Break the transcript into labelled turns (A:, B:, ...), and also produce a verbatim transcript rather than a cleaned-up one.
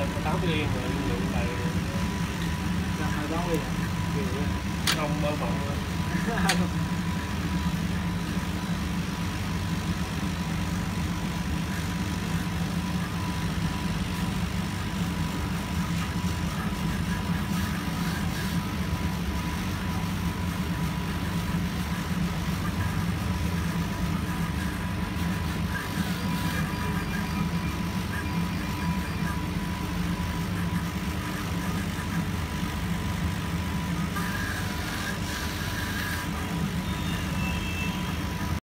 A: tám yên rồi lượng tài
B: hai tám yên
A: không mơ mộng